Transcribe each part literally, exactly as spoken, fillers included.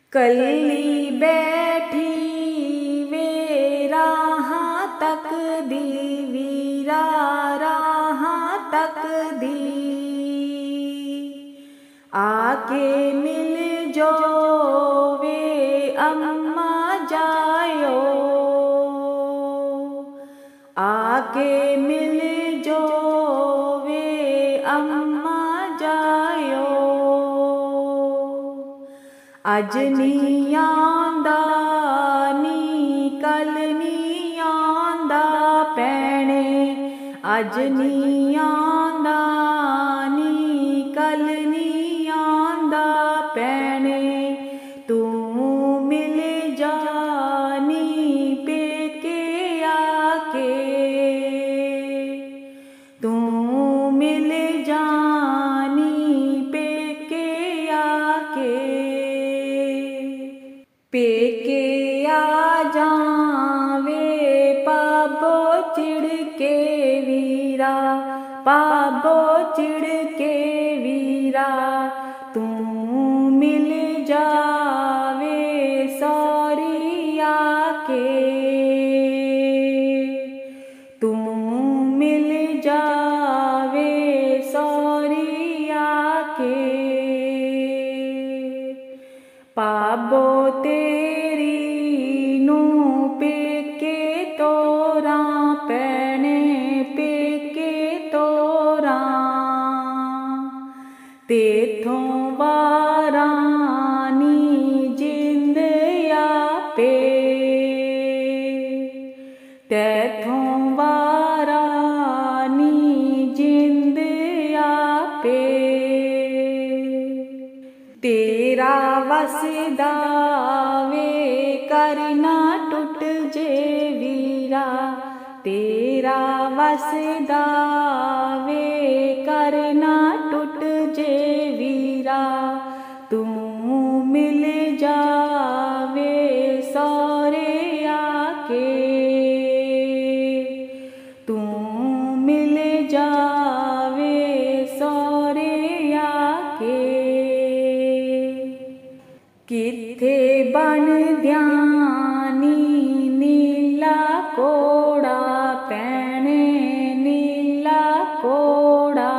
कल्ली बैठी वे राहां तक दी वीरा राहां तक दी, आके मिल जो वे अम्मा जायो, आके मिल जो वे अम्मा जायो। अज नी आंदा नी कल नी आंदा पैणे, अज नी आंदा नी कल नी आंदा पैणे, तू मिल जानी पेके आके, तू मिल जानी पेके आके। पेके आ जावे पाबो चिड़के वीरा, पाबो चिड़के वीरा, तू मिल जावे सौरी आके, तू मिल जावे सौरी आके। पाबो तेरी नू पेके तोरा पैणे, पेके तोरा, तेथों वारानी जिंद आपे, तेथों वारानी जिंद आपे। तेरा वसदा वे करना टुट जे वीरा, तेरा वसदा वे करना टुट जे वीरा, तू मिल जावे सौरे आके, तू मिल जावे सौरे आके। किथे बन ध्यानी नीला कोड़ा पैणे, नीला कोड़ा,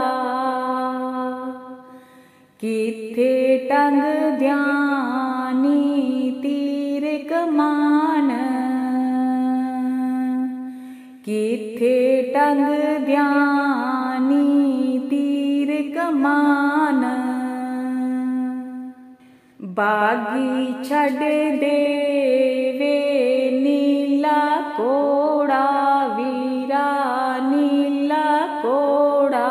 किथे टंग ध्यानी तीर कमान, किथे टंग ध्यानी तीर कमान। बागी छड़ दे वे नीला कोड़ा वीरा, नीला कोड़ा,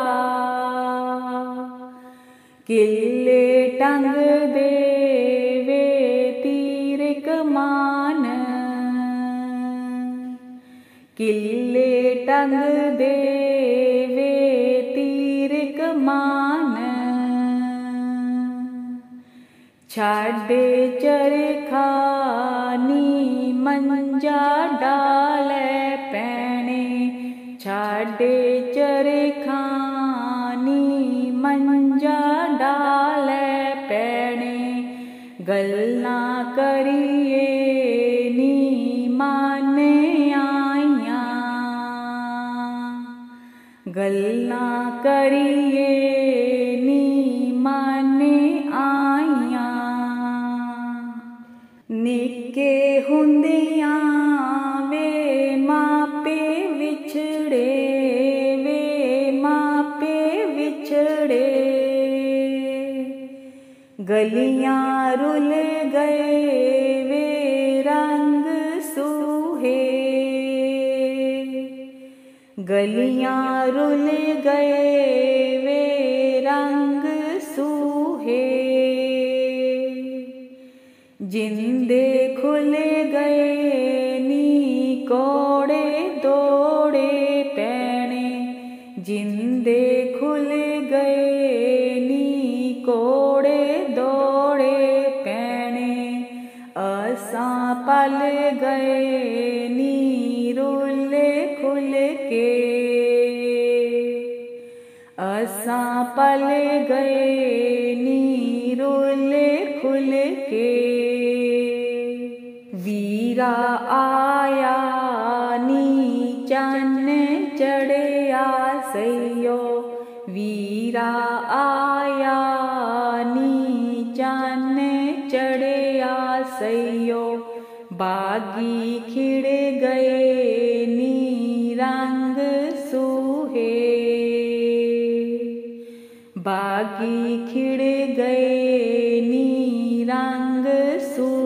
किले टंग दे वे तीर कमान, किले टंग दे वे तीर कमान। छाड़े चरखा नी मंजा डाले पैणे, छाड़े चरखा नी मंजा डाले पैणे, गल्लां करिए नी माने आइयां, गल्लां करिए नी माने आइयां। निके हुंदियां वे मापे विछड़े, वे मापे विछड़े, गलियां रुल गए वे रंग सूहे, गलियां रुल गए वे रंग सूहे, जिंदे खुल गए नी कोड़े दौड़े पैणे, जिंदे खुल गए नी कोड़े दौड़े पैणे, असां पल गए नी रुले खुल के, असां पल गए नी रुले खुल के। वीरा आया नी चन्न चढ़या सैयो, वीरा आया नी चन्न चढ़या सैयो, बागी खिड़ गए नी रंग सूहे, बागी खिड़ गए नी रंग सूहे।